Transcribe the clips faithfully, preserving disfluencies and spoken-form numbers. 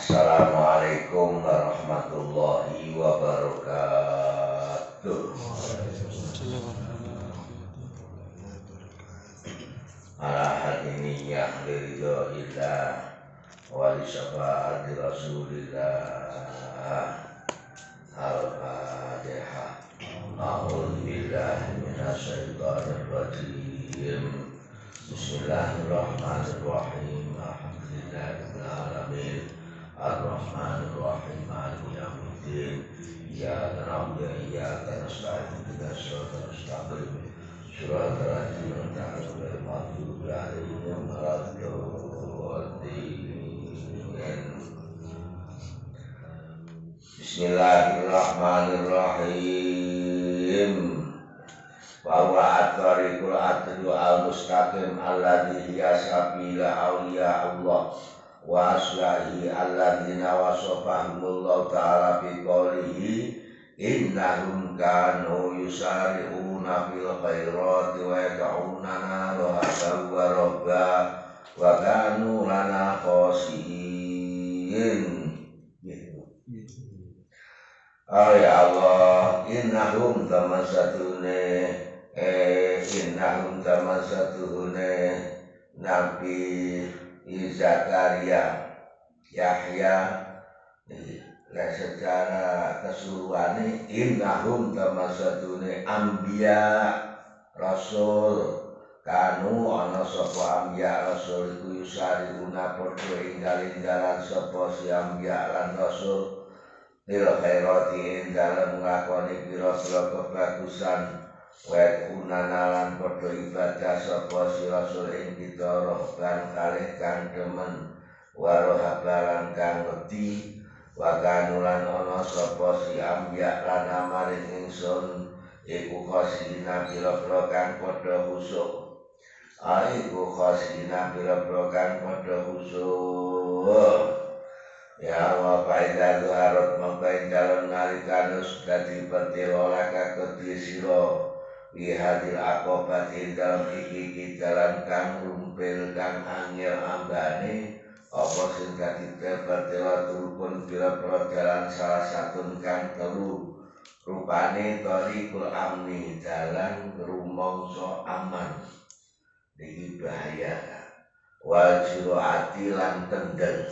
Assalamualaikum warahmatullahi wabarakatuh. Ala hadiniyah liridhoillah wa li syafaati rasulillah. Al-Fatihah. A'udzu billahi minasy syaithanir rajim. Bismillahirrahmanirrahim. Alhamdulillahirabbil alamin. Ar-Rahmanir Rahim. Maliki yaumiddin. Iyyaka na'budu wa iyyaka nasta'in. Ihdinas siratal mustaqim. Shiratal ladzina an'amta 'alaihim ghairil maghdubi 'alaihim waladdallin. Bismillahirrahmanirrahim. Wa huwa at-tariqul atlu al-mustaqim alladzi hiya sabila awliya Allah wa aslahi alladzina wasafahumullahu ta'ala bi qawlihi innahum kanu yusari'una fil khairati wa yad'unana rahaban wa rabba wa kanu lana khashiyin. Oh ya Allah, innahum tamasatune eh innahum tamasatune Nabi Zakaria Yahya lah secara keseluruhan innahum tamasatune anbiya rasul kanu ana sapa anbiya rasul iku yusariuna padha inggal-inggalan sapa si anbiya lan rasul lil khairati ing dalem nglakoni pira-pira kebagusan wa kunanalan padha ibadah sapa si rasul ing kita rohban kalih kang demen wa rohabalan kang wedi wa kanulan ana sapa si ambiya lan amaring ingsun iku khosina pira-pira kang padha khusuk aiku khosina pira-pira kang padha khusuk. Ya Allah, faedah zuharat mengkain dalam nalikanus dadi bertilolaka kedui siro bihadil akobati dalam iki dalam kang rumpil kang angel ambane apa sing dadi bertilo turupun bila-bila jalan salah satu kang telu rupane tariqul amni dalan rumangsa aman iki bahaya wal jiroati lan kendel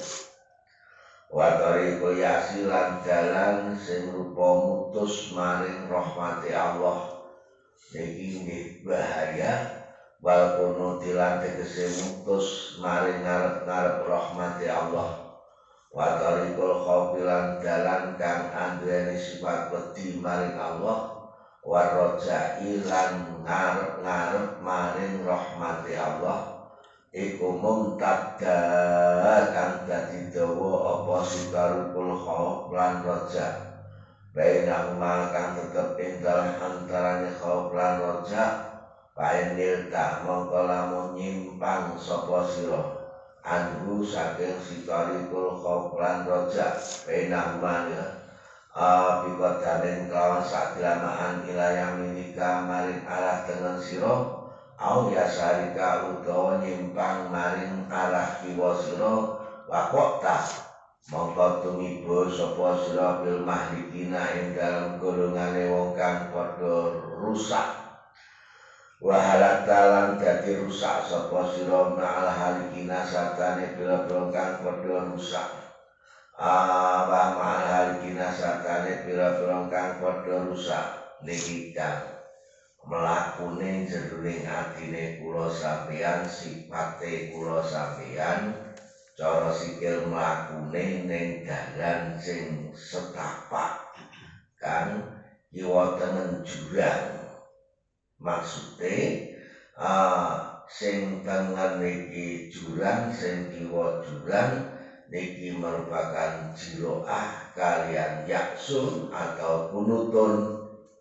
wa tariqul yasilan jalan sing rupa mutus maring rahmati Allah niki nggih bahaya wal kunutilan tegese mutus maring ngarep-ngarep rahmati Allah wa tariqul khaufilan jalan kang anduweni sifat wedi maring Allah wa rajailan ngarep-ngarep maring rahmati Allah iku mumtadda kang dadi dawa apa sikarul khauf lan raja bainahuma kang tetep ing dalem antarane khauf lan raja paenil tak mongko lamun nyimpang sapa sira anhu saking sikarul khauf lan raja bainahuma ya abikadanen kelawan sakdilamaan ilayah minika maring arah tengen sira au yasarika utawa nyimpang maring arah kiwa sira waqta mongko tumiba sapa sira bil mahlikina ing dalem golongane wong kang padha rusak wa halatalan dadi rusak sapa sira ma'al halikina satane pira-pira kang padha rusak ah ma'al halikina satane pira-pira kang padha rusak niki kang melakune jroning atine kula sampeyan sipate kula sampeyan cara sikil mlakune ning dalan sing setapak kan kiwa tengen jurang maksude ah sing tengen niki jurang sing kiwa jurang niki merupakan jiroah kalian yaksun atau kunutun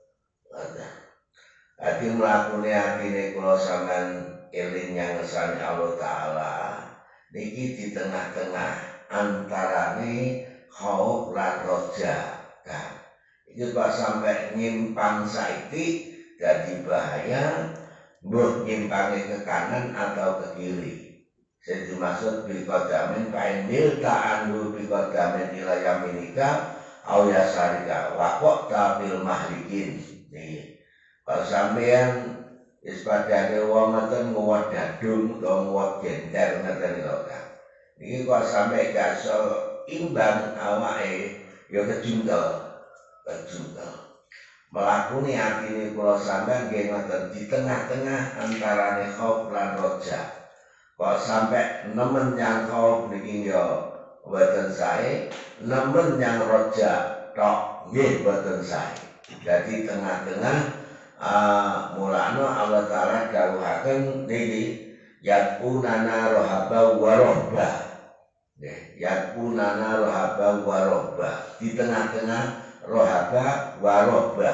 ati mlakune atine kula sampean eling nyangesane Allah taala niki di tengah-tengah antarane khauf lan raja kan iki kok sampai nyimpang saiki dadi bahaya mbuh nyimpange ke kanan atau ke kiri sing dimaksud bi qadamin kain mil ta'andu bi qadamin ila yaminika au yasarika wa qata bil mahlikin. Niki kalau sampean wis padane wong ngoten nguwat dadung utawa nguwat genter ngoten lho Kang. Niki kok sampe gak iso imbang awake ya kejungkel, kejungkel. Melakuni atine kula sampean nggih ngoten di tengah-tengah antarane khauf lan roja. Kok sampai nemen yang khauf niki ya mboten sae, nemen yang roja tok nggih mboten sae. Jadi tengah-tengah uh, mulana Allah Ta'ala dawuhaken niki yaqunana rohaba wa rohba. Nggih, yaqunana rohaba wa rohba. Di tengah-tengah rohaba wa rohba.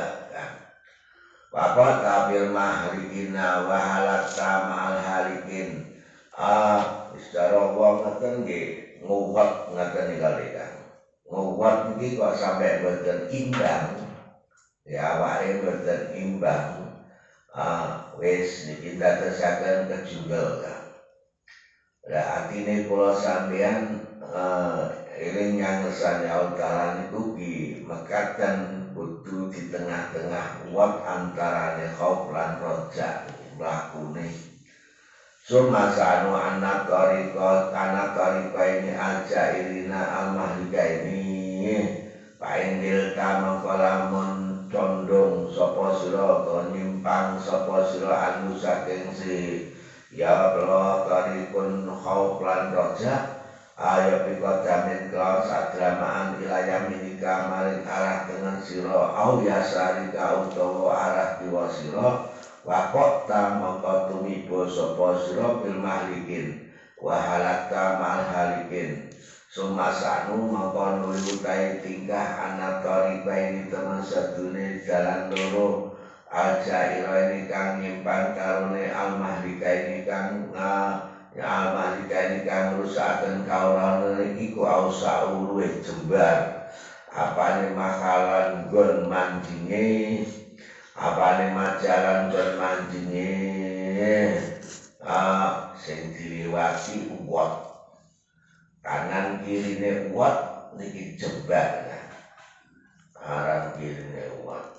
Bapak tabir mahrikina wa halatta ma'al halikin. Ah, secara wong ngoten nggih nguwat ngoten kali Kang. Nguwat niki kok sampai mboten imbang. Ya awake mboten imbang. Ah, wis niki dadosaken kejungkel Kang. Lah atine kula sampeyan uh, eling nyangersane Allah Ta'ala niku ki mekaten kudu di tengah-tengah uwat antarane khauf lan roja mlakune. Sumasanu anak tarika anak tarika ini aja irina al-mahlika ini paindil kamangkolamun condong sapa sira to nyimpang sapa sira anu saking si ya Allah tarikun khauf lan roja ayo pika jamin kelawan sadramaan ilayah minika maring arah dengan sira au yasarika utawa arah kiwa sira wakok ta mongko tumiba sapa sira bil mahlikin wa halatta mal halikin sumasanu mongko nuli utahe tingkah anak tarika ini temen sedune jalan loro aja ira ini kang nyimpang karone al mahlika ini kang ya al mahlika ini kang rusaken kaulane iku ausa luwih jembar apane makalan nggon manjinge apane majalan nggon manjinge ah sing diliwati uwat kanan kirine uwat niki jembar aran kirine uwat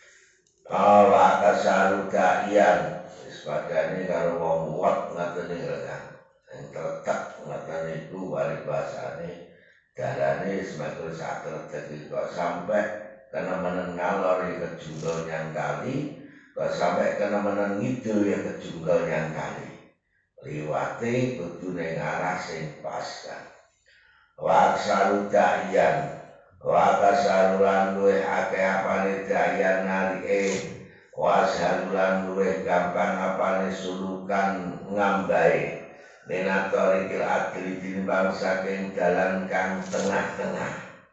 Allah kasaru kaian sepadane karo wong uwat ngaten niku kan sing terletak ngaten niku bali basane dalane semakin sakretek kok sampai kena menen ngalor ya kejungkel yang kali kok sampai kena menen ngidul ya kejungkel yang kali liwate kudu ning arah sing pas kan wa kasaru kaian wa kasarulan luwih akeh apane dayan nalike wa salulan luwih gampang apane sulukan ngambae minatorikil adli tinimbang saking dalan kang tengah-tengah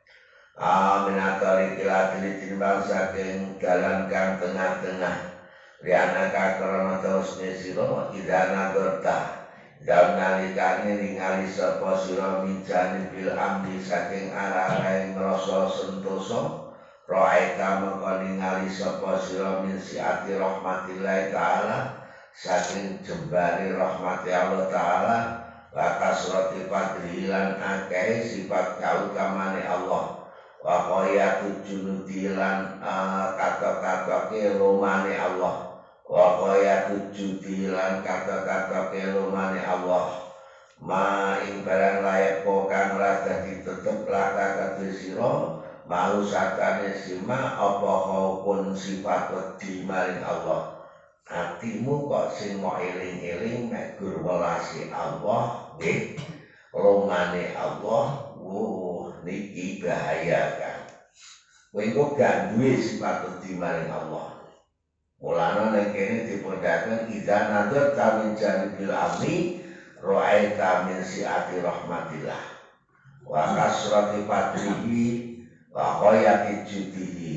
ah minatorikil adli tinimbang saking dalan kang tengah-tengah liana kakrana terus sira idana berta dan nalikane ningali sapa sira minjani bil amdi saking arah-arahe ngrasa sentosa roaita mengko ningali sapa sira min siati rahmatillah taala saking jembari rahmati Allah taala wa kasrati fadlilan akeh sifat kautamane Allah wa qayatu junudilan kata-kata kelomane Allah wa qayatu judilan kata-kata kelomane Allah ma ing barang layak kang ora dadi tetep laka kadhe sira mau sakane sima apa pun sifat wedi maring Allah atimu kok sing mau eling-eling nek gur welasi Allah nggih lomane Allah wuh niki bahaya kan kowe kok gak duwe sifat wedi maring Allah mulana nek kene dipodaken idza nadar tamin janibil amni ra'aita min si'ati rahmatillah wa kasrati fadlihi wa qayati judihi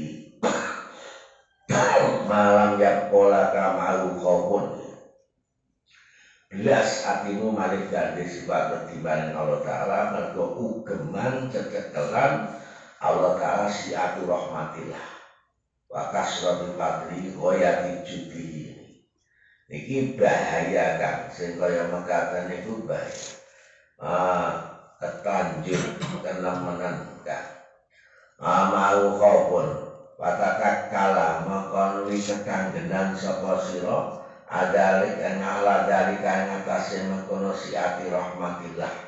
malam yang pola kamalu khaufun belas atimu malik gandhe sifat ketimbang Allah Ta'ala mergo ugeman cecekelan Allah Ta'ala si'atu rahmatillah wa kasrati fadli qayati judihi niki bahaya kan sing kaya mekaten niku bahaya ah, ketanjur kenemenan ka amau khaufun watakat kala maka nuli kekanggenan sapa sira adalik ing ala dari kang atase mengkono siati rahmatillah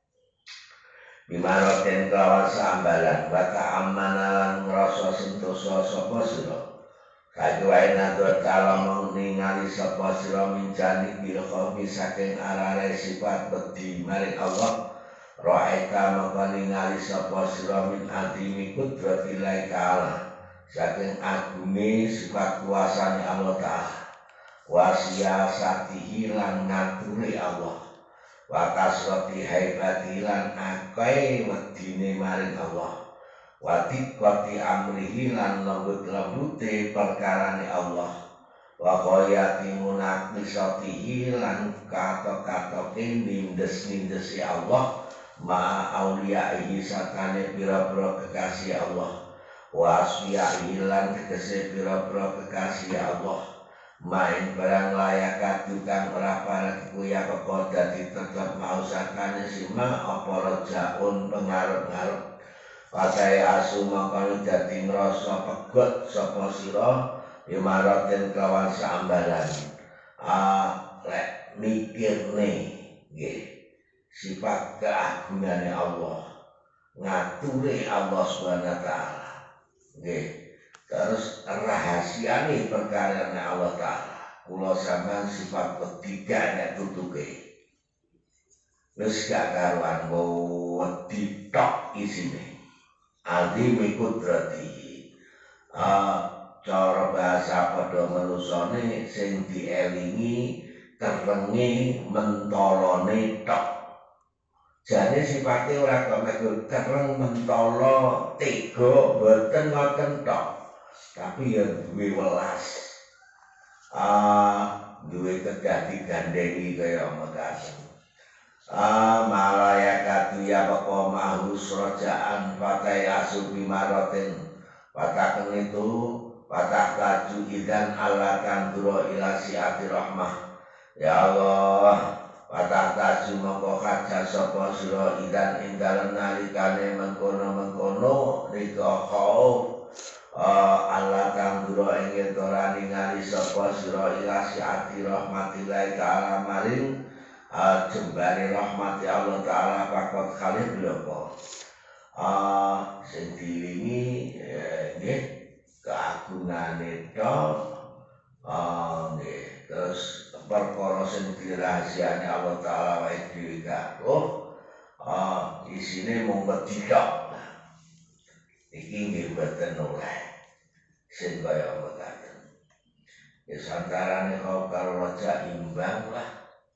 bimaroten kelawan sambalan bata amanalan ngrasa sentosa sapa sira kajuwae nador kala ningali sapa sira minjani bil khaufi saking arare sifat wedi maring Allah ra'aita maka ningali sapa sira min adimi qudratillahi ta'ala saking agunge sifat kuasane Allah ta'ala wa siyasatihi lan ngature Allah wa kasrati haibati lan akeh wedine maring Allah wa tiqati amrihi lan lembut-lembute perkarane Allah wa qayati munaqisatihi lan kata-katake nindes-nindesi Allah ma auliyaihi sakane pira-pira kekasih Allah wa asfiyaihi lan tegese pira-pira kekasih Allah main barang layak tukang ora parek kuya kok dadi tetep mau sakane sima apa rajaun pengarep-arep pakai asu mangkane dadi ngrasa pegot sapa sira imaraten kelawan sambalan ah lek mikirne nggih sifat keagungane Allah ngature Allah Subhanahu wa taala nggih terus rahasiane perkarane Allah Ta'ala kula sampean sifat ketiga nek tutuke wis gak karuan wedi tok isine azim kudrati ah cara bahasa padha manusane sing dielingi kerenge mentolone tok jane sifate ora kok kereng mentolo tega boten ngoten tok tapi ya duwe welas ah duwe kedah digandhengi kaya mekaten ah malayakatu ya bapa mahus rojaan patai asu bimaroten pataken itu patah laju idan ala kandura ila siati rahmah ya Allah patah laju mongko kaca sapa sira idan ing dalem nalikane mengkono-mengkono rika khauf Uh, Allah kang dura ingin tora ningali sapa sira ila siati rahmatillahi ta'ala maring uh, jembare rahmati Allah ta'ala pakot kalih bloko uh, sing dilingi nggih keagungane tok uh, nggih terus perkara sing dirahasiane Allah ta'ala wae dhewe karo uh, isine mung wedi tok iki nggih boten oleh sing kaya mekaten ya santarane kau karo raja imbang lah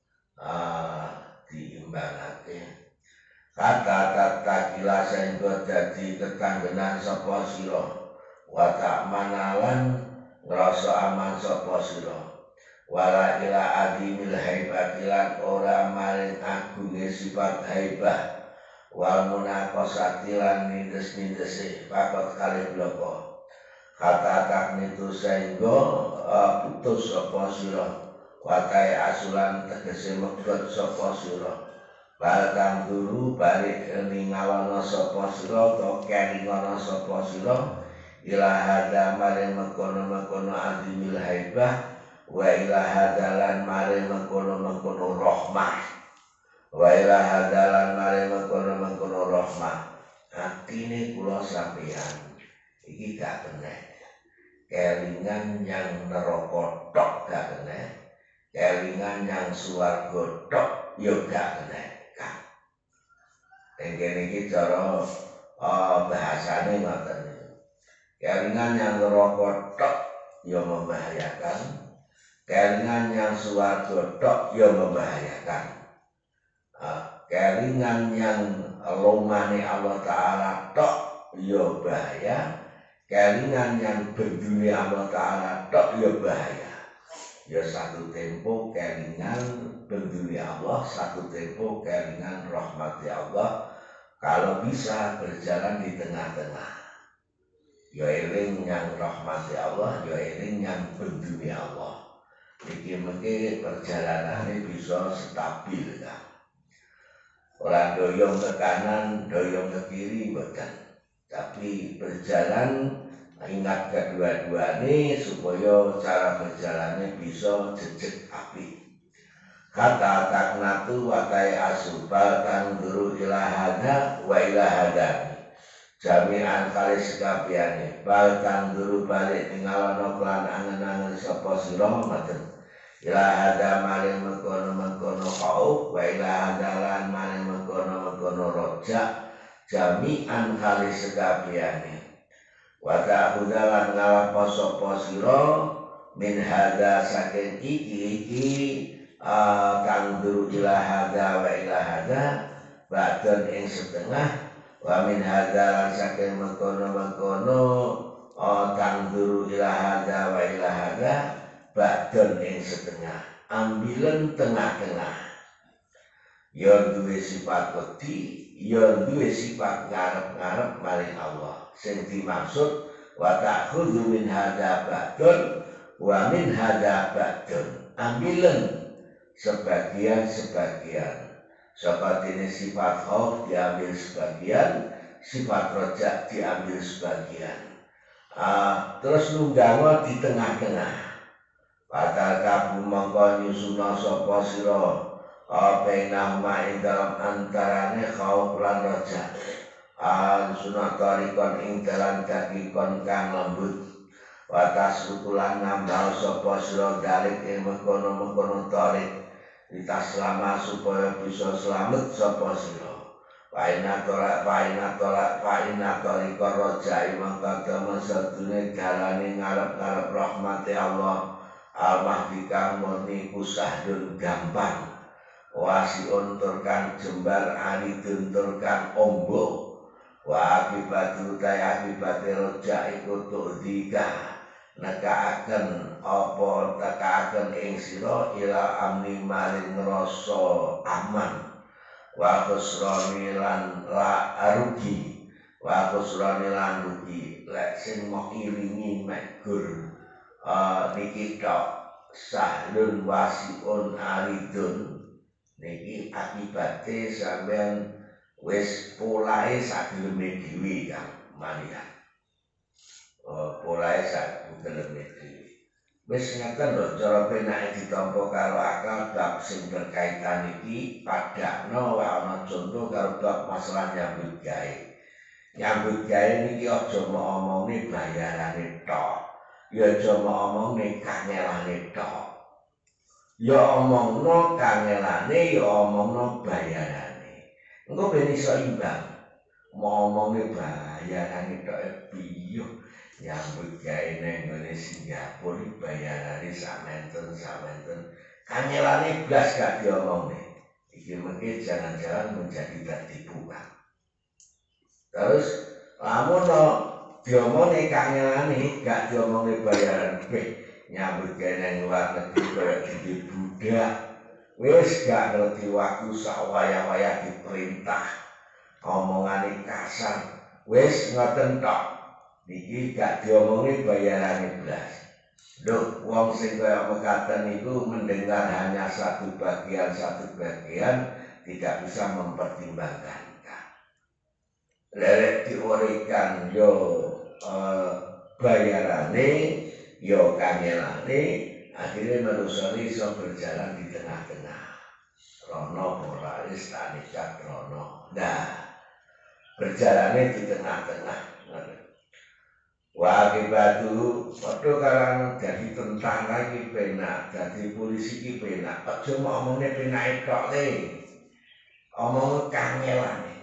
ah diimbangake kata-kata kila sehingga dadi ketanggenan sapa sira wa tak manalan ngrasa aman sapa sira wala ila adimil haibatilan ora maring agunge sifat haibah wal munaqasati lan nindes-nindese pakot kalih bloko kata takni tu sehingga uh, putus sapa sira watai asulan tegese megot sapa sira bal kang dulu balik ningawana sapa sira to kelingono sapa sira ila hada mare mengkono-mengkono azimil haibah wa ila hadalan mare mengkono-mengkono rahmah wa ila hadalan mare mengkono-mengkono rahmah atine kula sampeyan iki gak kena kelingan yang neraka tok gak kena kelingan yang swarga tok yo gak kena kan engkene iki cara uh, bahasane ngoten kelingan yang neraka tok yo membahayakan kelingan yang swarga tok yo membahayakan uh, kelingan yang lomane Allah Ta'ala tok yo bahaya kelingan yang berduni Allah Ta'ala tok ya bahaya ya satu tempo kelingan berduni Allah satu tempo kelingan rahmati Allah kalau bisa berjalan di tengah-tengah ya eling yang rahmati Allah ya eling yang berduni Allah iki mengke perjalanannya bisa stabil kan Ora doyong ke kanan, doyong ke kiri, bukan. Tapi berjalan ingat kedua-duanya supaya cara berjalannya bisa jejak api. Kata taknatu watai asubal tangguru ilahada wa ilahada. Jami'an kali sekabiane bal tangguru balik tinggal klan angen-angen sapa sira ngoten. Ilahada maling mengkono-mengkono kau wa ilahada lan maling mengkono-mengkono rojak jami'an kali sekabiane. Wa ta'khudalan ngalapo sapa sira min hada saking iki-iki uh, tangguru ilahada wa ilahada ba'dan ing setengah wa min hada lan saking mengkono-mengkono uh, tangguru ilahada wa ilahada ba'dan ing setengah ambilen tengah-tengah ya duwe sifat wedi ya duwe sifat ngarep-ngarep maring Allah sing dimaksud wa ta'khudhu min hada ba'dan wa min hada ba'dan ambilen sebagian-sebagian seperti ini sifat khauf diambil sebagian sifat rojak diambil sebagian uh, terus nunggango di tengah-tengah padahal kabu mongko nyusuna sapa sira bainahuma ing dalam antarane khauf lan rojak al sunat tarikon ing dalam dakikon kang lembut watas rukulan nambah sapa sira dalik ing mengkono-mengkono tarik ditas lama supaya bisa selamat sapa sira paina tolak paina tolak paina tarikon rojak mangka temen sedune dalane ngarep-ngarep rahmati Allah al-mahdi kang murni kusahdun gampang wasiun turkan jembar alidun turkan ombo wa akibatu tay akibate rojak iku tudika nekaaken apa nekaaken ing sira ila amni maring rasa aman wa khusrani lan la arugi wa khusrani lan rugi lek sing mok iringi megur uh, niki tok sahlun wasiun alidun niki akibate sampean wis polahe sageleme dhewe Kang Manihan. Oh, polahe sageleme dhewe. Wis ngeten lho cara penake ditampa karo akal bab sing berkaitan iki padakno ana contoh karo bab masalah nyambut gawe. Nyambut gawe niki aja omongne bayarane tok. Ya aja omongne kangelane tok. Ya omongno kangelane ya omongno bayarane. Engko ben iso imbang. Ngomongnya bayarane tok piye nyambut gawe nang ngene Singapura bayarane samenten samenten kangelane blas gak diomongne. Iki mengke jangan-jangan menjadi tertipu Kang. Terus lamun diomongne kangelane gak diomongne bayaran pe nyambut gawe nang luar negeri kaya di budak wis gak ngerti waktu sak wayah-wayah diperintah omongane kasar wis ngoten tok niki gak diomongi bayarane blas lho wong sing kaya mekaten iku mendengar hanya satu bagian satu bagian tidak bisa mempertimbangkan lelek diurikan yo uh, bayarane yo kangelane akhirnya manusia iso berjalan di tengah-tengah rono moralis tanikat rono nah berjalannya di tengah-tengah wakibatu padha karang jadi tentara iki penak jadi polisi iki penak aja omongnya penak tok le omong kangelane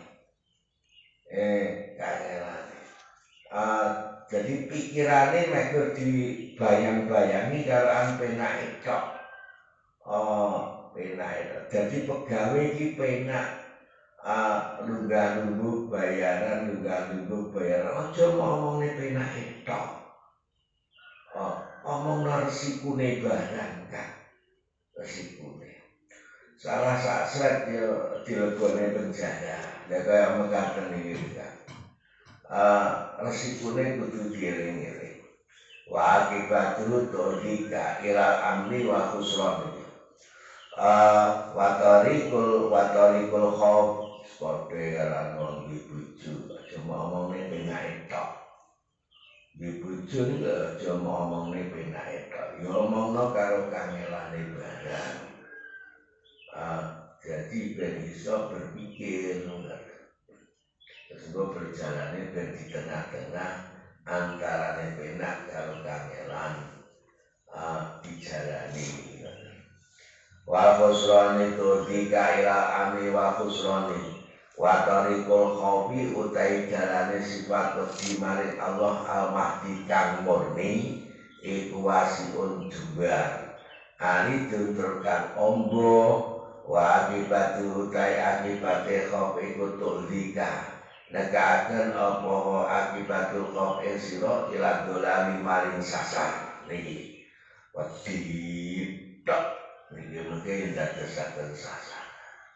eh kangelane uh, jadi pikirannya mereka dibayang-bayangi karena penak itu oh penak itu jadi pegawai ini penak uh, lunggah-lungguh bayaran lunggah-lungguh bayaran aja ngomongnya penak itu oh, ngomong resikune barang kan resikune salah saat dia dilebone penjara dia kayak mengatakan ini kan Uh, resikune kudu dieling-eling wa akibatul tolika ila amni wa khusran uh, wa tariqul wa tariqul khauf padha karo duwe bojo aja omongne penake tok. Duwe bojo niku aja omongne penake tok. Ya omongno karo kangelane barang. Ah, jadi ben iso berpikir sebab berjalannya ben di tengah-tengah antarane penak karo kangelan uh, dijalani. Wa khusrani tudika ila ami wa khusrani wa tariqul khawfi utai jalane sifat wedi maring Allah al-mahdi kang murni iku wasiun jembar ani tuturkan ombo wa akibatu utai akibate khawf iku tudika negaaken apa akibatul khawf ing sira ila dolali maring sasar niki wedi tok niki mengke ndadosaken sasar.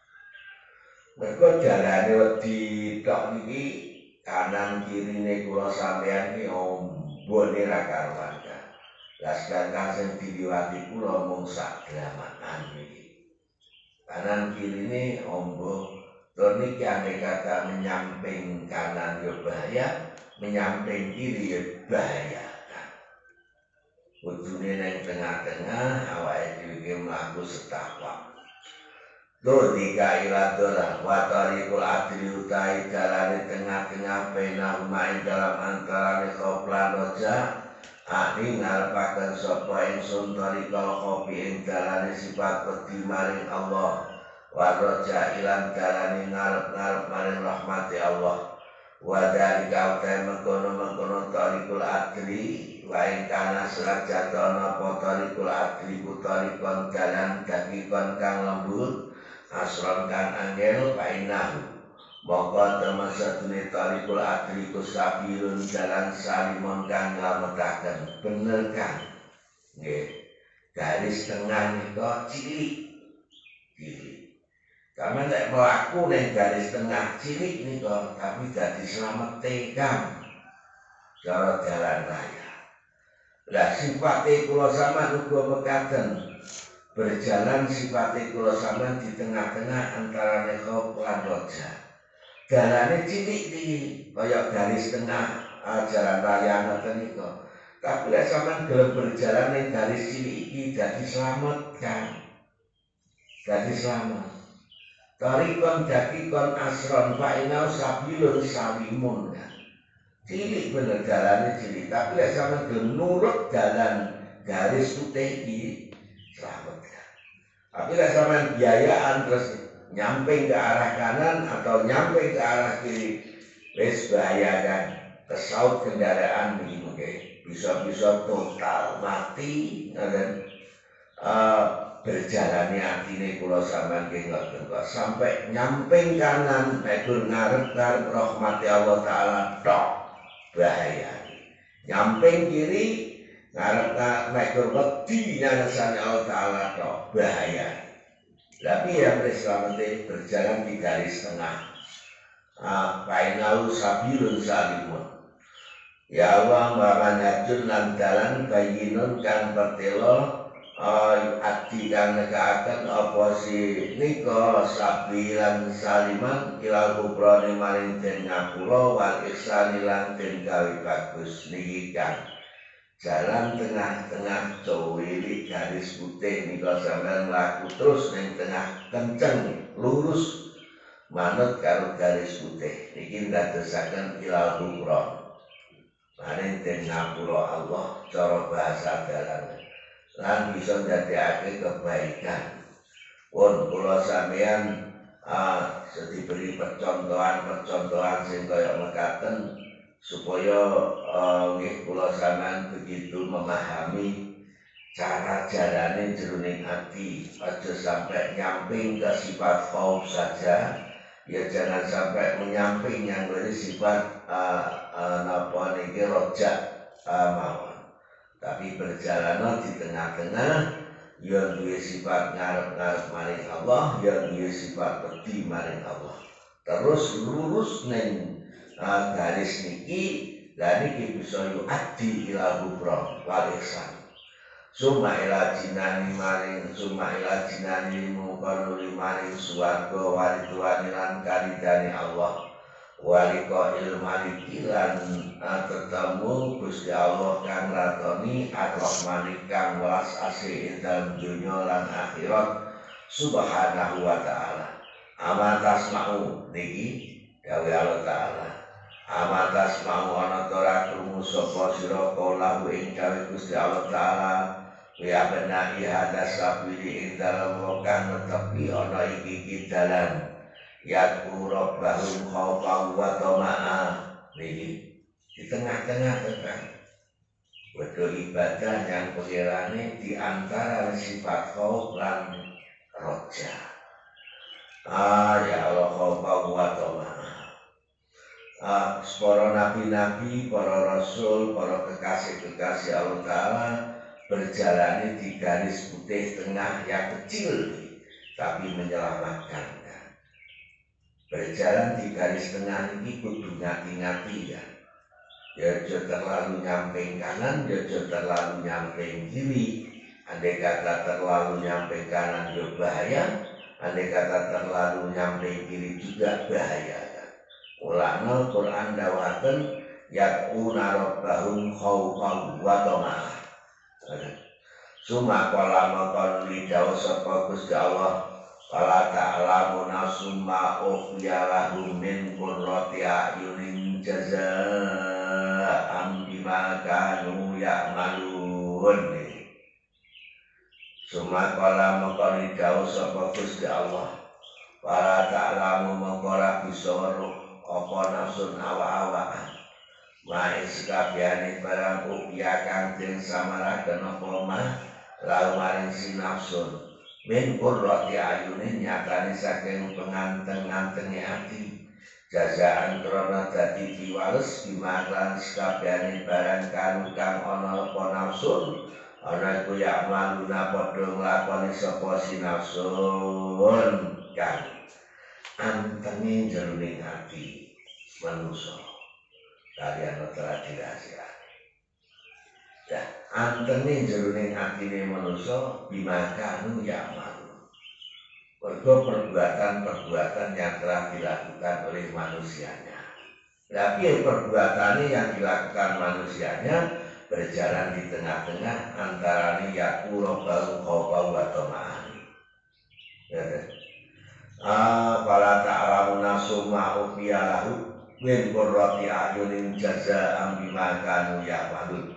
Mergo jalane wedi tok niki kanan kirine kula sampeyan iki ombone ra karuan. Lah sedangkan sing diliwati kula mung sak glamakan niki. Kanan kirine ombo tur niki andai kata menyamping kanan ya bahaya, menyamping kiri ya bahaya. Kudune nang tengah-tengah awake dhewe iki mlaku setapak. Tur dika iladolah wa tariqul adli utai dalane tengah-tengah pena main dalam antarane khoplan roja ani ngarepaken sapa ingsun tariqal khofi ing dalane sifat wedi maring Allah wa roja ilan dalane ngarep-ngarep maring rahmati Allah wa dalika utai mengkono-mengkono tariqul adli wa ing kana selajatana apa tariqul adli kutarikon dalan dakikon kang lembut asron kan angel painahu mongko termasuk dunia tarikul adli kusabilun jalan salimon kang ngelametaken bener kan nggih garis tengah nika cilik cilik karena nek mlaku ning garis tengah cilik nika tapi dadi slamete kang cara jalan raya lah sifate kula sampeyan uga mekaten berjalan sifatnya kula sampeyan di tengah-tengah antara nekho lan roja. Dalane cilik iki kaya garis tengah jalan raya ngoten nika. Tapi lek sampeyan gelem berjalan ning garis cilik iki dadi slamet kan. Dadi slamet. Tarikon dakikon asron fa inau sabilun salimun kan. Cilik bener dalane cilik, tapi lek sampeyan gelem nurut dalan garis putih iki selamat. Tapi lah sampean biayaan terus nyamping ke arah kanan atau nyamping ke arah kiri, wis bahaya kan. Kesaut kendaraan begini okay. Bisa-bisa total mati dan uh, berjalannya atine kula sampean ki ngoten kok sampai nyamping kanan megur ngarep-ngarep rahmati Allah taala tok bahaya. Nyamping kiri ngarep mekur wedi nyangsane Allah taala tok bahaya. Tapi yang berselamat berjalan di garis tengah. Ah, painau sabilun salimun. Ya Allah mamanajun lan dalan bayinun kang pertelo ati kang nekaaken apa si nika sabilan saliman ilal kubrane maring den ngapura wal ihsani lan den gawe bagus niki kang jalan tengah-tengah cowili garis putih nika sampeyan mlaku terus ning tengah kenceng lurus manut karo garis putih niki ndadosaken ilal kubra maring den ngapura Allah cara bahasa dalan lan bisa ndadekake kebaikan pun kula sampeyan ah diberi percontohan-percontohan sing kaya mekaten supaya nggih uh, kula sampeyan begitu memahami cara jalane jroning ati aja sampai nyamping ke sifat khauf saja ya jangan sampai menyamping yang dari sifat uh, uh, napa niki roja uh, mawon tapi berjalan di tengah-tengah yang duwe sifat ngarep-ngarep maring Allah yang duwe sifat wedi maring Allah terus lurus neng Uh, garis niki lan niki bisa yu adi ila kubra wal ihsan Suma ila jinani maring suma ila jinani mungkon nuli maring swarga walituani lan karidani Allah waliko ilmani lan ketemu Gusti Allah kang ratoni ar-Rahmani kang welas asih ing dalem dunya lan akhirat subhanahu wa ta'ala. Amatas mau niki dawuh Allah ta'ala. Amatas mau ana ora krungu sapa sira kala ing dawuh Gusti Allah ta'ala ya benahi hadas sabili ing dalem kang netepi ana iki dalan ya rabbahum khaufan wa tama'a niki di tengah-tengah tengah wedho ibadah yang pengerane di antara sifat khauf lan roja. Ah ya Allah khaufan wa tama'a. Ah para nabi-nabi, para rasul, para kekasih-kekasih Allah Ta'ala berjalan di garis putih tengah yang kecil tapi menyelamatkan. Berjalan di garis tengah ini kudu ngati-ngati ya. Ya jangan terlalu nyamping kanan, ya jangan terlalu nyamping kiri. Andai kata terlalu nyamping kanan ya bahaya, andai kata terlalu nyamping kiri juga bahaya. Ulama Quran dawakan yaquna rabbahum khaufan wa tama'ah. Suma qala maqal li dawu sapa Gusti Allah fala ta'lamu nafsum ma ukhfiya lahum min qurrati a'yunin jazaa'an bima kanu ya'malun. Suma qala maqal li dawu sapa Gusti Allah fala ta'lamu maqala bisa apa nafsun awa-awaan main sekabiane barang upiya kang den samaraken apa mah lalu maring si nafsun min qurrati ayunin nyatane saking penganteng-antenge ati jazaan krana dadi piwales bimaklan sekabiane barang kanu kang ana apa nafsun ana iku ya maluna padha nglakoni sapa si nafsun kang antenge jroning ati manusia kalian telah dirahasiakan. Ya, antene jroning atine manusia bimakanu ya malu. Mergo perbuatan-perbuatan yang telah dilakukan oleh manusianya. Tapi perbuatan yang dilakukan manusianya berjalan di tengah-tengah antara yakuro baru khawfa wa tama'ani. Ya. Ah, para ta'lamuna summa ufiya lahu min qurrati a'yunin jazaa'an bima kanu ya'malun.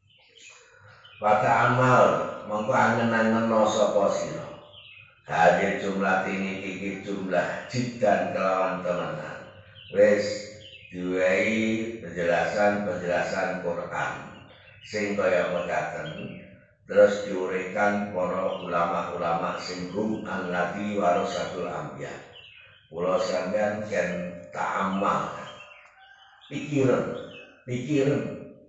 Wata amal mongko angen-angeno sapa sira. Hadir jumlah ini iki jumlah jiddan kelawan temenan. Wis diwehi penjelasan-penjelasan Quran sing kaya mekaten terus diuraikan para ulama-ulama sing hum allati warasatul anbiya. Kula sampeyan ken ta'ammal pikiran, pikiran,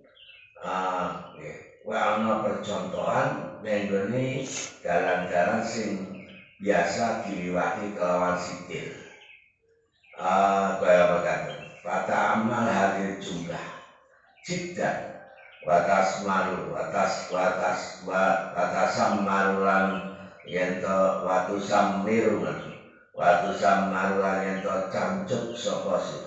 ah, wah ana percontohan nenggone dalan-dalan sing biasa diliwati kelawan sikil. Ah, kaya makaten. Fata amal hadir jumlah, jiddan, watas maru, watas watas watasam marulan yento watusam mirungan, watusam marulan yento camcuk sapa sira.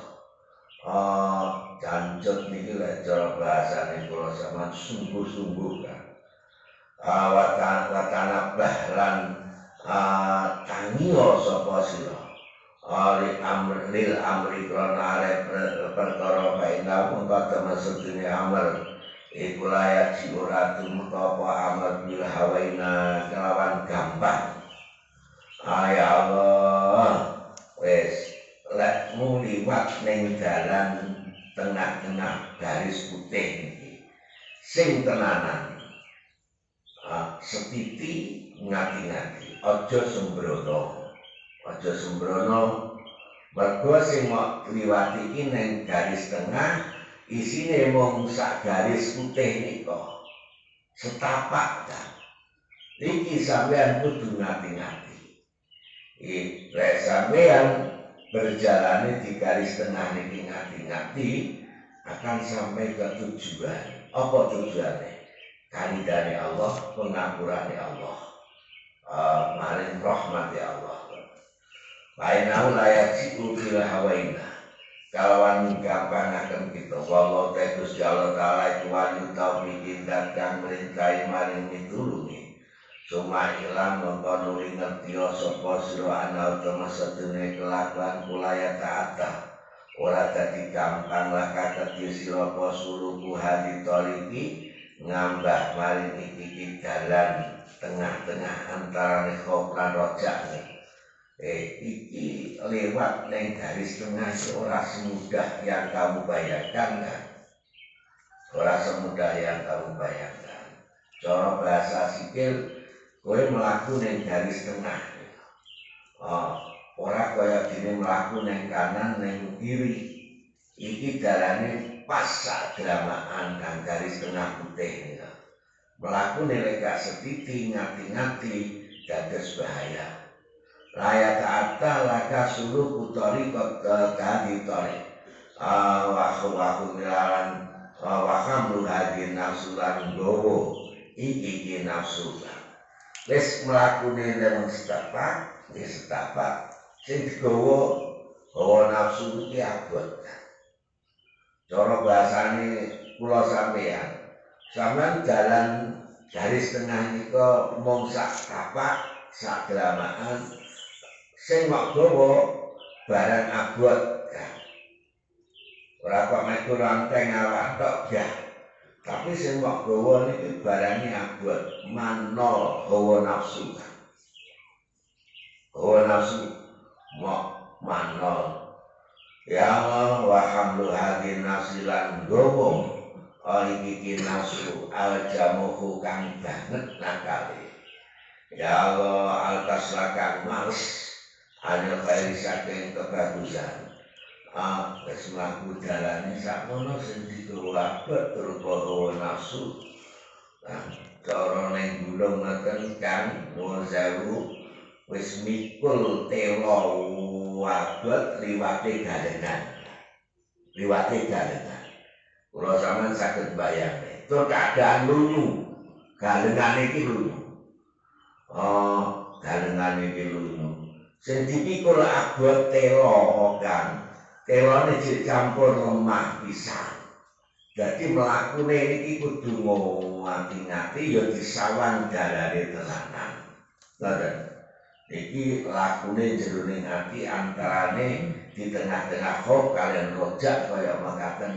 Oh, jancuk niki lek cara bahasane kula sampeyan sungguh-sungguh kan. Ah watan watana bahlan ah tangiyo sapa sira. Ali amr lil amri krana arep perkara baina mongko termasuk dene amal iku layak si ora tumeka apa amal bil hawaina kelawan gampang. Ah ya Allah, wis lek mu liwat ning dalan tengah-tengah garis putih iki sing tenanan ah, setiti ngati-ngati aja sembrono aja sembrono mergo sing mau liwat iki ning garis tengah isine mung sak garis putih nika setapak kan iki sampean kudu ngati-ngati iki lek sampean berjalan di garis tengah ini ngati-ngati akan sampai ke tujuan. Apa tujuannya? kanidane Allah, pengapurane Allah, uh, maring rahmati Allah. Bainau layak siku bila hawaina kalawan gampangaken kita wallahu tegus Allah taala iku wali taufiqin dan kang merintahi maring mitulungi suma ilang mengkonuri ngerti sapa sira ana utawa sedene kelakuan kulaya ta'ata ora dadi gampang laka kedhi sira apa suruku hadi toliki ngambah maring iki dalan tengah-tengah antara khof lan rojak. Eh, iki lewat neng garis tengah ora semudah yang kamu bayangkan kan? Ora semudah yang kamu bayangkan. Cara bahasa sikil, kowe melaku neng garis tengah. Oh, ora kaya dene melaku neng kanan neng kiri. Iki dalane pas sadramaan kan garis tengah putih. Melaku neng gak setiti ngati-ngati dados bahaya. Raya ta'ata laka suruh putori kota tadi tori wahu wahu milalan wakam luhadi nafsulan gowo iki nafsulan wis melakune dengan setapak di setapak sing digowo hawa nafsu iki abot cara bahasane kula sampeyan sampeyan jalan garis tengah nika mung sak tapak sak dramaan sing mok gawa barang abot ya. Ora kok metu ranteng awak tok ya. Tapi sing mok gawa niki barangé abot manol hawa nafsu. Hawa nafsu mok manol. Ya Allah wa hamlu hadin nafsilan gawa iki nafsu aljamuhu kang banget nakale. Ya Allah alkaslakan males anil khairi saking kebagusan ah wis mlaku dalane sakmono sing digawa berupa hawa nafsu nah cara ning gulung ngoten kan nuwun sewu wis mikul tela abot liwate galengan liwate galengan kula sampeyan saged bayangke tur keadaan lunyu galengan iki lunyu oh galengan iki lunyu sing dipikul abot telo kan telone dicampur lemah pisan dadi mlakune iki kudu ngati-ngati ya disawan dalane tenanan ngoten iki lakune jroning ati antarane di tengah-tengah khof kalian rojak kaya makaten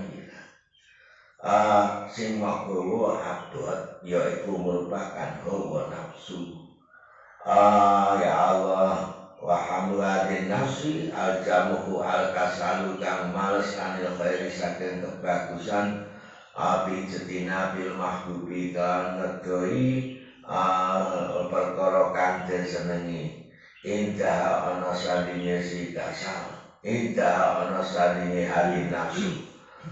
ah sing makowo abot yaiku merupakan hawa nafsu ah ya Allah wa hamladin nafsi aljamuhu alkasalu kang males anil khairi saking kebagusan api jetina bil mahbubi kan ngedoi perkara kang den senengi indah ana sandinge si kasal indah ana sandinge hali nafsu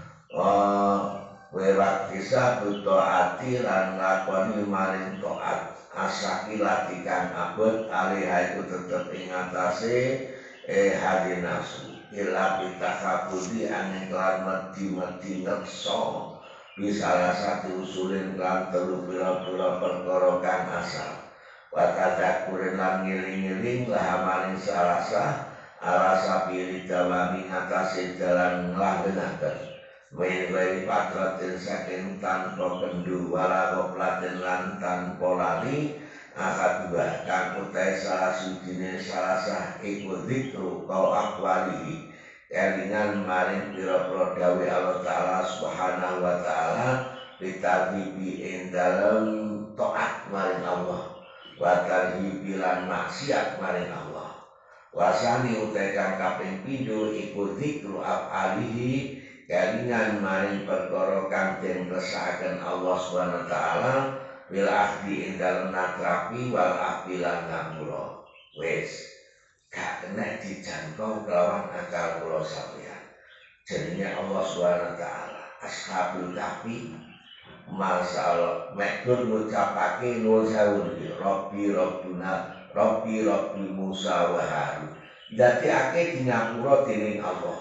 werak kisah buto ati lan lakoni maring to'at asaki latikan abot alihai itu tetap ingatase eh hadi nafsu ila bitakabudi angin kelan mati-mati nekso bisa satu usulin kelan telu pira-pira perkara kang asal wakada kuren lan ngiling-ngiling lah maring salasa arasa pilih dawami ngatasi jalan ngelanggenakan Wai-wai patratin saking tanpa kendu wala koplatin lan tanpa lali akad dua kang utai salah sujine salasah iku zikru kau akwalihi kelingan maring pira-pira dawe Allah Ta'ala subhanahu wa ta'ala ditarhibi ing dalem to'at maring Allah wa tarhibi lan maksiat maring Allah wasani utai kang kaping pindho iku zikru af'alihi kelingan maring perkara kang den resakaken Allah Subhanahu wa taala bil ahdi ing dalem natrapi wal ahdi lan ngapura wis gak kena dijangkau kelawan akal kula sampeyan jenenge Allah Subhanahu wa taala ashabul kahfi masal mekdur ngucapake nuwun sewu Rabbi Rabbuna Rabbi Rabbi Musa wa Harun dadi akeh di ngapura dening Allah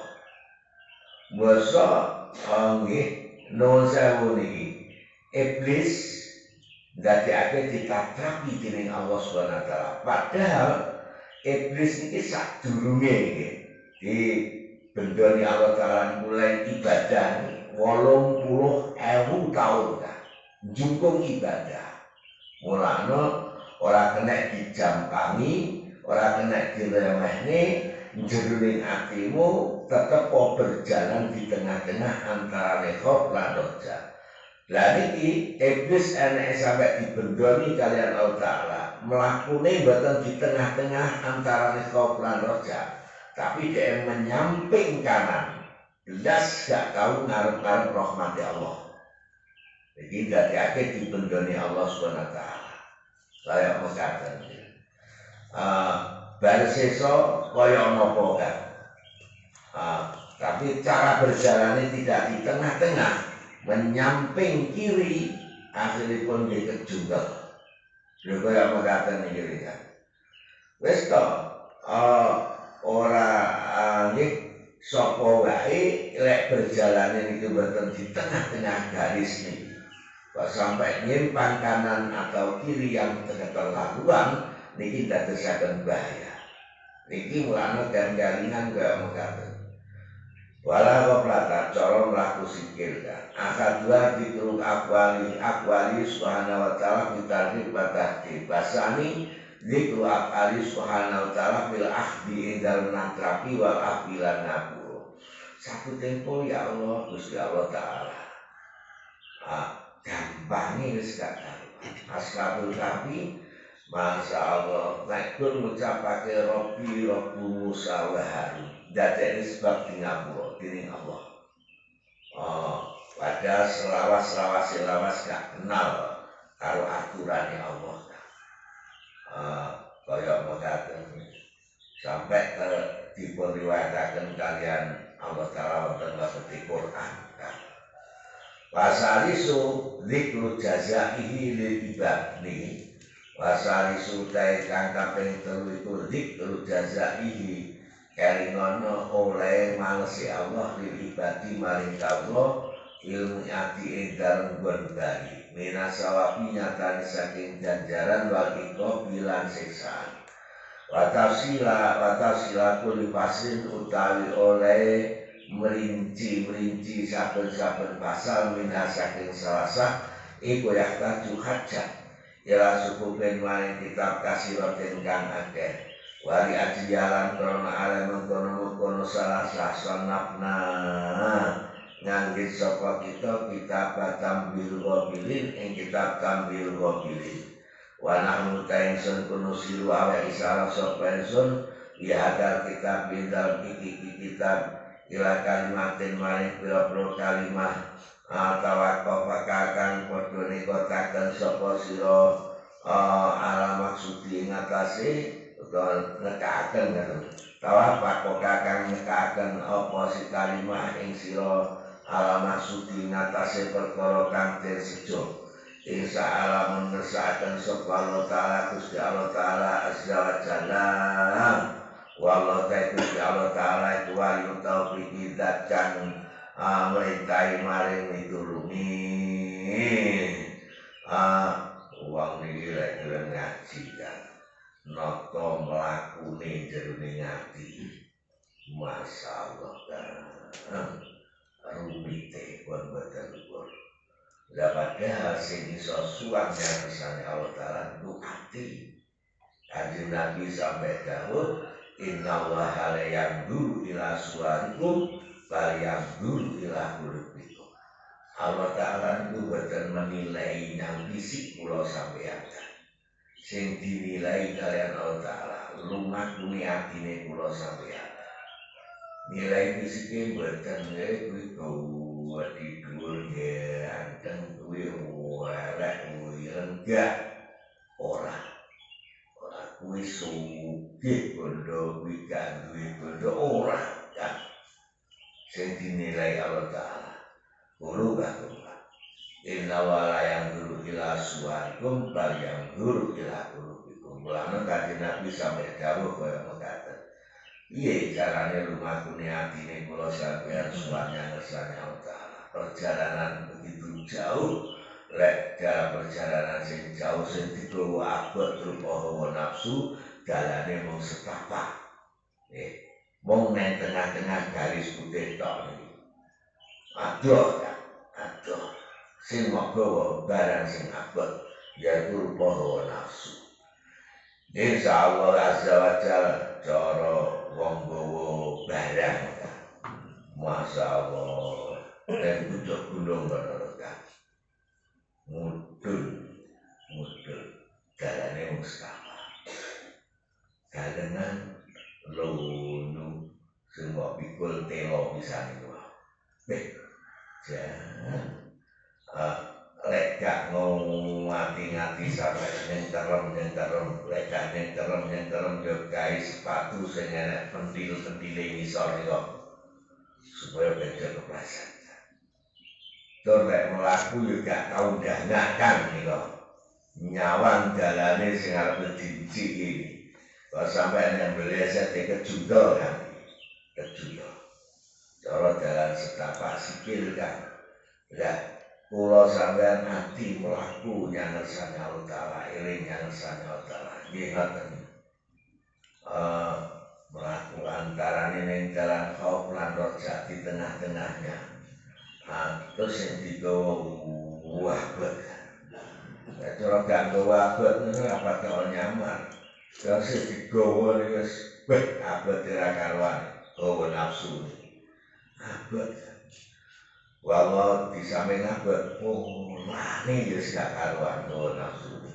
Masa nggih nuwun sewu niki iblis ndadekake ditatrapi dening Allah Subhanahu wa taala. Padahal iblis iki sadurunge iki dibendoni Allah taala mulai ibadah wolung puluh ewu tahun kan njungkung ibadah. Mulane ora kena dijampangi, ora kena diremehne, jroning atimu tetep berjalan di tengah-tengah antara khof lan roja. Lah niki iblis enek sampai dibendoni kalian Allah taala, mlakune mboten di tengah-tengah antara khof lan roja, tapi dia menyamping kanan. Jelas gak tahu ngarep-ngarep rahmat Allah. Jadi dadekake dibendoni Allah Subhanahu wa taala. Kaya mekaten. Uh, bar sesa kaya napa kan. Uh, tapi cara berjalannya tidak di tengah-tengah, menyamping kiri, akhiripun nggih kejungkel. Lho kaya mekaten iki kan. Wis to, uh, ora nggih sapa wae lek berjalane niku mboten di tengah-tengah garis niki. Kok sampai nyimpang kanan atau kiri yang keterlaluan niki dadosaken bahaya. Niki mulane garing-garingan gak mekaten. Wala qoplata cara mlaku sikil kan. Akad dua dituruk akwali akwali subhanahu wa ta'ala bitarhib batahdi. Basani dikru akwali subhanahu wa ta'ala bil akhdi indal natrapi wal akhbilan nabur. Satu tempo ya Allah Gusti Allah ta'ala. Ah, gampangnya wis gak karuan. Ashabul Kahfi Masya Allah, naik pun mengucapake Robbi Robbu Musa wa Harun. Dadekne sebab dingapura dening Allah. Oh, pada selawas-selawas selawas gak kenal karo aturane Allah. Uh, kaya mekaten sampai ke dipun riwayataken kalian Allah Ta'ala wonten lebeti Quran. Wasalisu dzikru jazaihi lil ibadi. Wasalisu tae kang kaping telu iku dzikru jazaihi kelingono oleh malesi Allah lil ibadi maring kawula ilmu ati ing dalem bali minasawabi nyatane saking ganjaran wal iqab bilan siksaan. Watasila watasila kuli pasin utawi oleh merinci-merinci saben-saben pasal minha saking selasa iku yahtaju hajat ila sukupen maring kitab kasiraten kang akeh wali ajiyalan krana ale mengkono-mengkono selasa sanapna nganggit sapa kita kitab tambil wabilin ing kitab tambil wabilin wa nahnu ta'insun kunu siru awa isalah sapa insun bihadal kitab bindal iki kitab ila kalimatin maring pira-pira kalimah tawakal pakakan padha nikotaken sapa sira ala maksudi ngatasi utawa nekaken ngoten tawakal pakakan nekaken apa si kalimah ing sira ala maksudi ngatasi perkara kang tersejo insya Allah mengersakan sapa Allah Ta'ala Gusti Allah Ta'ala azza wa jalla. Wallahu ta'ala Gusti Allah Ta'ala itu wali taufiq zat kang merintahi maring mitulungi wong niki lek gelem ngaji kan nata mlakune jerone ngati masyaallah kan rumite kon boten ukur la padahal sing iso suwanya kesane Allah Ta'ala itu ati. Kanjeng Nabi sampai dawuh inna allaha la yanzuru ila suwarikum bal yanzuru ila qulubikum. Allah Ta'ala itu boten menilai yang fisik kula sampeyan. Sing dinilai kalian Allah Ta'ala lumakune atine kula sampeyan. Nilai fisiknya boten kuwi kuwi dhuwur nggih anteng kuwi elek kuwi enggak ora. Kuwi sugih bondo kuwi gak duwe bondo ora kan sing dinilai Allah Ta'ala guru gak guru inna wala yang guru ila suwarikum bal yang guru ila qulubikum. Mulane kanjeng Nabi sampai dawuh kaya mekaten piye carane lumakune atine kula sampeyan suwanya ngersane Allah Ta'ala. Perjalanan begitu jauh lek dalam perjalanan sing jauh sing digawa abot rupa hawa nafsu dalane mung setapak nggih mung nang tengah-tengah garis putih tok niki adoh kan adoh sing magawa barang sing abot yaitu rupa hawa nafsu. Insyaallah azza wa jalla cara wong gawa barang kan masyaallah nek pucuk gunung ngono kan mudun mudun dalane wong setapak dalengan lunu sing mbok pikul telo pisan iku beh jan lek gak ngati-ngati sampe ning terem ning terem lek gak ning terem ning terem yo gawe sepatu sing enek pentil-pentile ngisor niku supaya beda kepleset. Tur lek mlaku yo gak tau ndangakan niku nyawang dalane sing arep diciki kok sampe nek meleset kejundol kan kejundol cara dalan setapak sikil kan ya kula sampeyan ati mlaku nyang ngersane Allah taala eling nyang ngersane Allah taala nggih ngoten eh mlaku antarane ning dalan khauf lan roja di tengah-tengahnya nah terus yang digawa wabet cara gak gawa wabet niku apa kok nyamar terus sing digawa niku wis beh abet ora karuan hawa nafsu abet walau di samping abad, oh lani ya gak karuan hawa nafsu.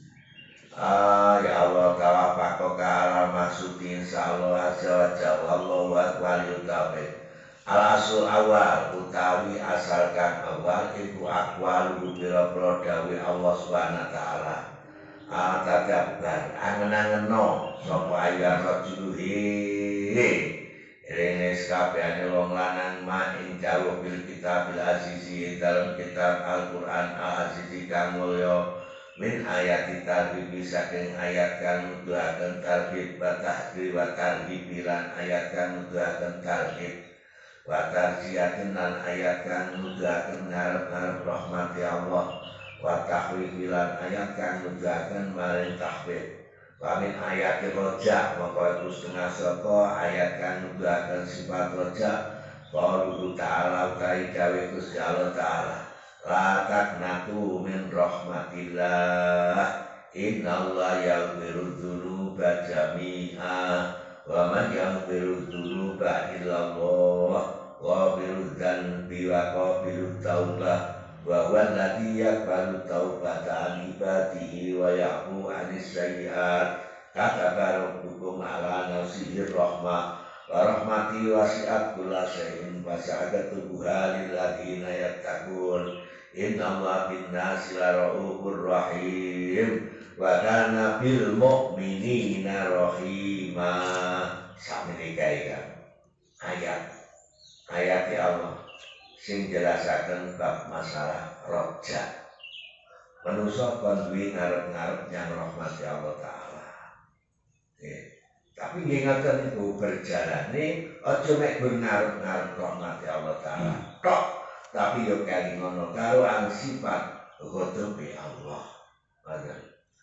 Ah ya Allah tawafaqo ka'ala maksudi insyaallah azza wa jalla wallahu akbar utawi al asul awal utawi asalkan awal iku aqwalu biro-biro dawuh Allah Subhanahu wa taala. Ah tadabbar angen-angeno sapa ayat rajuluhi Rene sakabehane wong lanang mak ing jawab bil kitabil azizi dalam kitab Al-Qur'an al-azizi kang mulya min ayat tarhib saking ayat kang nuduhaken tarhib wa tahdir wa tarhib lan ayat kang nuduhaken tarhib wa tarjiatin lan ayat kang nuduhaken ngarep-ngarep rahmati Allah wa tahwif lan ayat kang nuduhaken maring tahwif Wamin ayat roja maka itu setengah soko ayat kan nuduhaken sifat roja qauluhu ta'ala utai dawe Gusti Allah ta'ala la taqnatu min rahmatillah innallaha yaghfiru dzunuba jami'a wa man yaghfiru dzunuba illallah ghafirudz dzanbi wa qabilud taubah wa huwa alladzi yaqbalu taubata an ibadihi wa ya'fu 'anis sayyi'at kataba rabbukum 'ala nafsihi rahmah wa rahmati wasi'at kulla syai'in fasa'adatuha lil ladzina yattaqun innallaha bin-nasi lara'ufur rahim wa kana bil mu'minina rahima sakmenika iki ayat ayat Allah sing jelasaken bab masalah roja manusa kon duwe ngarep-ngarep yang rahmat Allah taala. Nggih. Tapi nggih ngoten niku berjalane aja mek ngarep-ngarep rahmat Allah taala. Tok, tapi yo kali ngono karo ang sifat ghadabe Allah. Ngoten.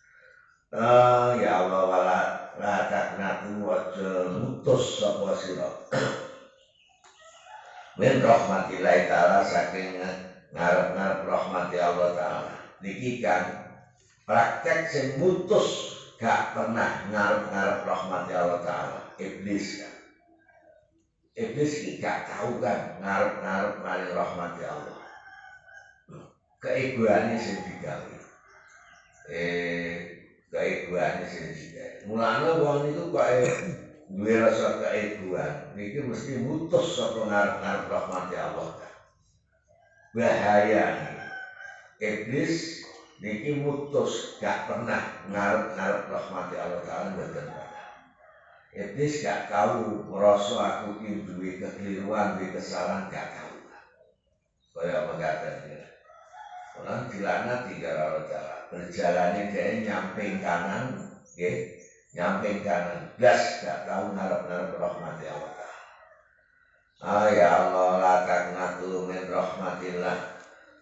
Eh ya Allah wala la taknatu aja mutus sapa sira. Min rahmatillahi ta'ala saking ngarep-ngarep rahmati Allah ta'ala niki kan praktek sing mutus gak pernah ngarep-ngarep rahmati Allah ta'ala iblis kan iblis iki gak tau kan ngarep-ngarep maring rahmati Allah keegoane sing digawe eh keegoane sing digawe mulane wong niku kok duwe rasa keegoan niki mesti mutus saka ngarep-ngarep rahmati Allah. Bahaya iblis niki mutus gak pernah ngarep-ngarep rahmati Allah taala mboten pernah. Iblis gak tahu merasa aku iki duwe kekeliruan, duwe kesalahan gak tahu. Kaya mengatakan ya. Orang dilaknati karo Allah taala. Berjalannya dia nyamping kanan, nggih. Nyamping kanan, blas gak tahu ngarep-ngarep rahmati Allah ta'ala. Ah ya Allah la taqnatu min rahmatillah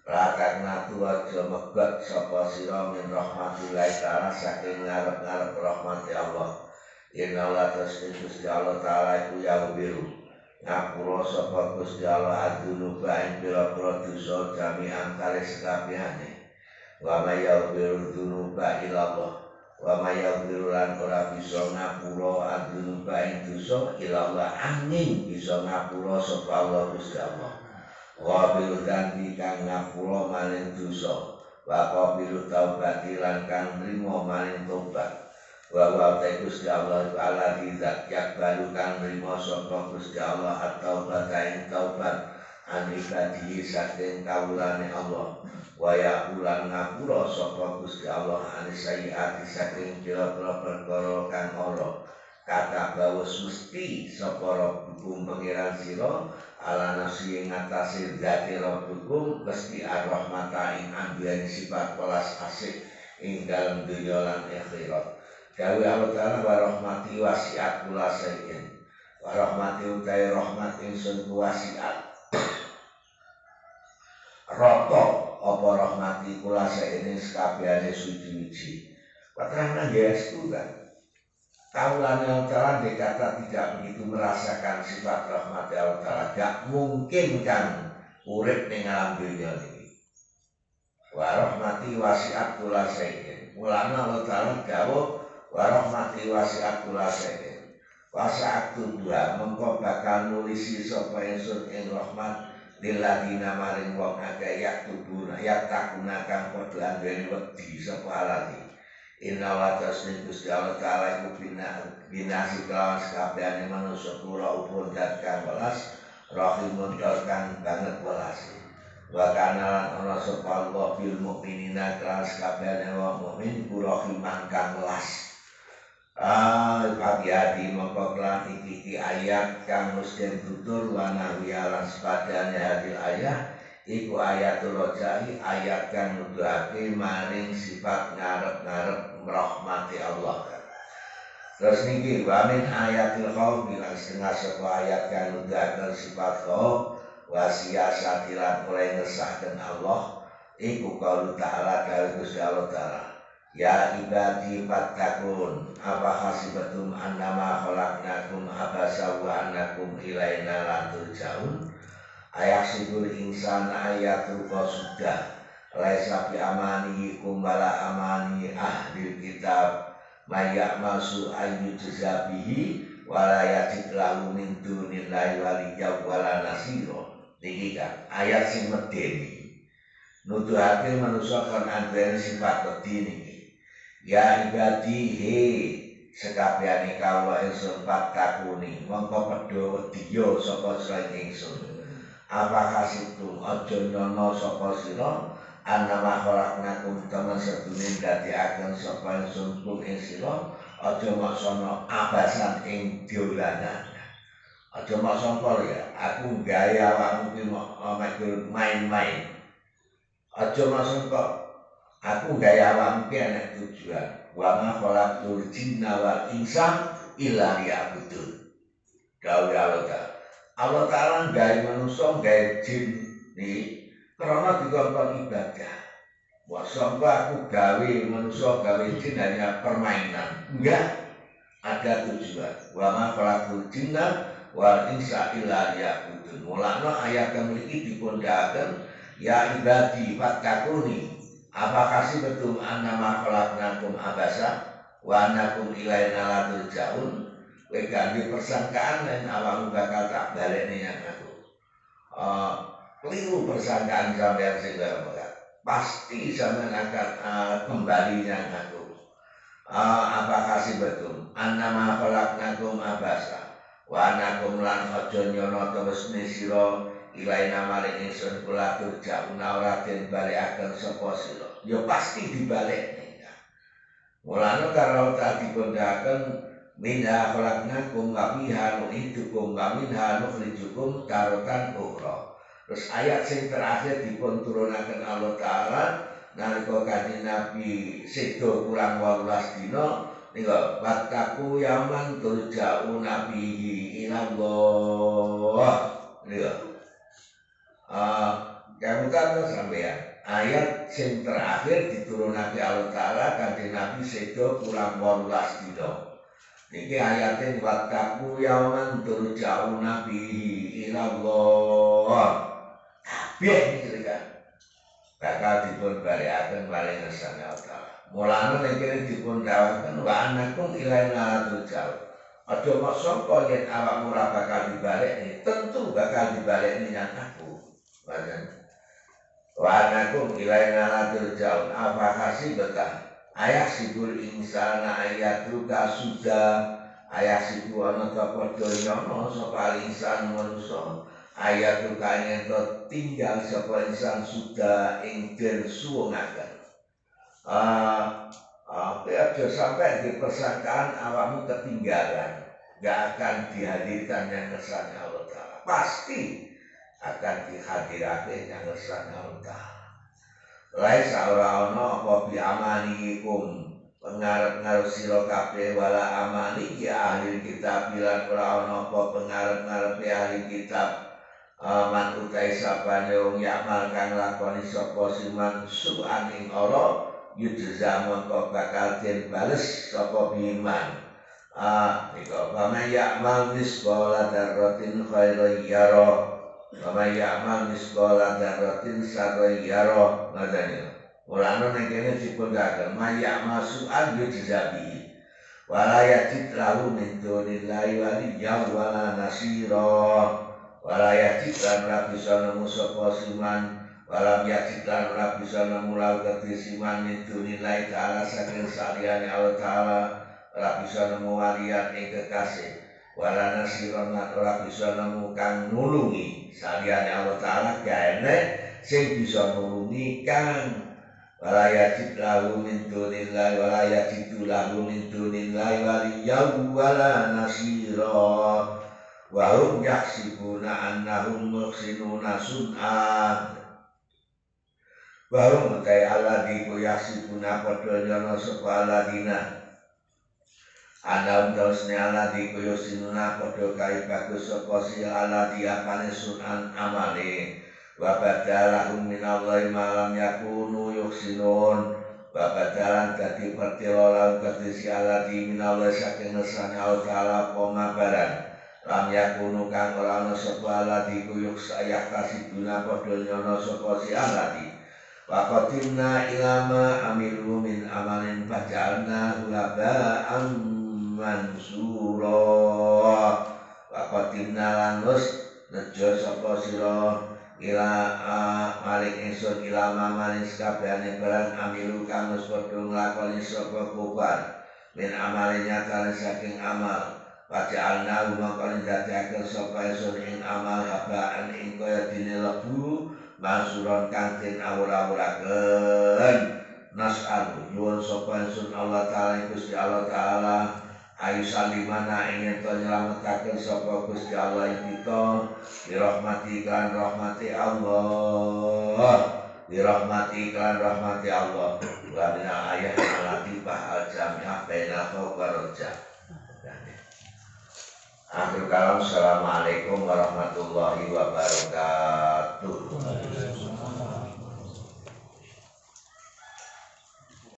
Latak natu aja megat sapa sira min rahmatillahi ta'ala saking ngarep-ngarep rahmati Allah. Inna la tasni Gusti Allah ta'ala iku yang biru ngapura sapa Gusti Allah adzunuba ing pira-pira dosa jami'an kali sekabehane. Wa may yaghfiru dzunuba illa Allah. Wa may yaghfiru lan ora bisa ngapura adzunuba ing dosa illa Allah angin bisa ngapura sapa Allah Gusti Allah. Qabilu dambi kang ngapura maring dosa wa qabilu taubati lan kang nrimo maring tobat wa wa Gusti Allah taala tidak yakbalu kang nrimo sapa Gusti Allah atau bataing taubat an ibadihi saking kawulane Allah wa yaqulan ngapura sapa Gusti Allah an sayiati saking pira-pira perkara kang ora kata bawes mesti sapa hukum pengiran sira ala nafsi ngatasi zati rabbukum mesti ar-rahmata ing ambian sifat welas asih ing dalem dunya lan akhirat. Dawe Allah Ta'ala wa rahmati wasi'at kula sayin. Wa rahmati utai rahmat ingsun wasi'at. Rata apa rahmati kula sayin sakabehane suci-suci. Patrana yestu kan. Kaulan Allah Ta'ala dikata tidak begitu merasakan sifat rahmat Allah Ta'ala. Gak mungkin kan urip ning alam dunia ini. Wa rahmati wasi'at kula sayin. Mulanya Allah Ta'ala dawuh wa rahmati wasi'at kula sayin. Wasi'at dua mengko bakal nulisi sapa ingsun ing rahmat lilladina maring wong akeh yak tubuna yak takuna kang padha anggene wedi sapa alati. Inna wa tasni Gusti Allah Ta'ala iku bina binasi kelawan sekabehane manungsa kula upun dat kang welas rahimun kang banget welas. Wa kana lan ana sapa Allah bil mukminina kelawan sekabehane wong mukmin rahiman kang welas. Ah hati-hati mongko kelan iki ayat kang mesti tutur wa nahwialan sepadane hadil ayat iku ayatul rojai ayat kang nuduhake maring sifat ngarep-ngarep rahmati Allah. Terus niki wa min ayatil qaum bilang setengah sapa ayat kang nuduhake sifat qaum wa siyasatilan oleh ngesahken Allah iku qaul ta'ala dawuh Gusti Allah Ta'ala. Ya ibadi fattakun apa hasibatum annama khalaqnakum abasa wa annakum ilaina la turja'un. Ayat sibul insan ayat rupa sudah laisa bi amani kumbala amani ahli kitab mayak masu ayu jazabihi wala yajid lahu min dunillahi waliyya wala nasira. Niki kan ayat sing medeni nuduhake manusa kan anggere sifat wedi niki. Ya ibadi he sekabehane kawula ingsun patakuni mongko padha wedya sapa selain ingsun. Apa kasitum aja nyono sapa sira annama khalaqnakum temen sedune dadiaken sapa ingsun kum ing sira aja maksana abasan ing dolanan. Aja maksana ya aku gawe awakmu ki main-main. Aja maksana aku gawe awakmu ki ana tujuan. Wa ma khalaqtul jinna wal insa illa liya'budun. Gawe Allah Allah Ta'ala gawe manusia, gawe jin nih, karena dikongkon ibadah. Wah, sampai aku gawe manusia, gawe jin hanya permainan. Enggak, ada tujuan. Wa ma khalaqul jinna wal insa illa liya'budun. Mulanya ayat yang memiliki dipundhaken ya ibadi fattakuni. Apa kasih betul annama khalaqnakum abasa wa annakum ilaina la turja'un. Kowe ganti persangkaan dan awakmu bakal tak baleni yang aku. Uh, keliru persangkaan sampean sing kaya pasti sampean akan uh, kembali yang aku. Uh, apa kasih betul? Annama khalaqnakum abasa wa annakum lan aja nyono terus sira ilaina maring ingsun kula turjauna ora den balekaken sapa sira. Ya pasti dibalekne. Mulane karo tadi pundhaken minha khalaqnakum wa fiha nu'idukum wa minha nukhrijukum taratan ukhra. Terus ayat sing terakhir dipun turunaken Allah Ta'ala nalika kanjeng Nabi sedo kurang wolulas dina nika wattaqu yaman turja'u nabihi ilallah. Nika. Ah Kemudian sampeyan ayat sing terakhir diturunake Allah Taala kanthi Nabi sedo kurang wolulas dina. Niki ayate wattaqu yauman turja'una bihi ilallah. Kabeh niki kan bakal dipun balekaken maring ngersane Allah Taala. Mulane niki dipun dawuhken wa anakum ilaina turja'un. Aja maksa yen awakmu ora bakal dibalekne, tentu bakal dibalekne yang aku. Badan wa anakum ilaina turja'un. Apa kasih betah ayah sibul insana ayatu kasuda ayah sibu ana ta padha nyono sapa insan manusa ayatu kane to tinggal sapa insan sudah ing den suwungaken. Ah apa aja sampai dipersangkaan awakmu ketinggalan, gak akan dihadirkan yang kersane Allah Ta'ala. Pasti akan dihadirake yang kersane Allah Ta'ala. Laisa ora ana apa bi amanikum pengarep-ngarep sira kabeh wala amani ya ahli kitab bilan ora ana apa pengarep-ngarep ahli kitab man utai sapane wong yamal kang lakoni sapa siman su'an ing ora yujza mongko bakal den bales sapa biman. Ah nika pamane yamal misqala dzarratin khairan yara Bama ya'mal misqala dzarratin sarra yara ngadani. Mulane nek kene dipundhaken maya'mal su'an yujzabi. Wala yajid lahu min dunillahi waliyyan wala nasira. Wala yajid lan ora bisa nemu sapa siman, wala yajid lan ora bisa nemu lahu kedhi siman min dunillahi ta'ala saking saliyane Allah Ta'ala, ora bisa nemu waliyan ing kekasih. Wala nasiron lan ora bisa nemu kang nulungi saliyane Allah Ta'ala gaene sing bisa nulungi kang wala yajid lahu min dunillahi wala yajidu lahu min dunillahi waliyyan wala nasira wa hum yahsibuna annahum muhsinuna sun'an wa hum utai alladzi yahsibuna padha nyono sapa alladina Ana terusne ala di koyo sinuna padha kae bagus sapa si ala di apane sunan amale wa badalahum minallahi ma lam yakunu yuhsinun wa badalan dadi pertelo lan dadi si ala di minallahi saking ngersane Allah Ta'ala pemabaran lam yakunu kang ora ana sapa ala di koyo sayah kasibuna padha nyono sapa si ala di wa qatimna ilama amilu min amalin fajalna hulaba'an mansura wa qatimna lanus nejo sapa sira ila maring ingsun ilama maring sakabehane barang amilu kang wis padha nglakoni sapa kufar min amalinya kali saking amal waja'alna mongko ndadekaken sapa ingsun ing amal habaan ing kaya dene lebu mansuron kang den awur-awuraken nas'al nyuwun sapa ingsun Allah Ta'ala Gusti Allah Ta'ala ayu salimana ingin to nyelametaken sapa Gusti Allah kita dirahmati kan rahmati Allah dirahmati kan rahmati Allah wa min ayat al-latifah al-jami'ah baina fawqarja. Akhir kalam, assalamualaikum warahmatullahi wabarakatuh.